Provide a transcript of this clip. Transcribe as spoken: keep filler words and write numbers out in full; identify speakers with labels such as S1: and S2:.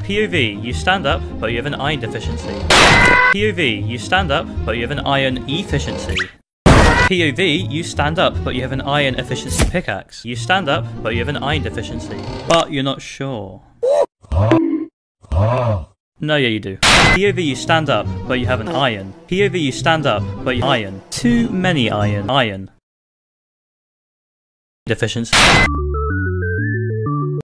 S1: P O V, you stand up, but you have an iron deficiency. P O V, you stand up, but you have an iron efficiency. P O V, you stand up, but you have an iron efficiency pickaxe. You stand up, but you have an iron deficiency. But you're not sure. No, yeah, you do. P O V, you stand up, but you have an iron. P O V, you stand up, but you iron. Too many iron. Iron. Deficiency.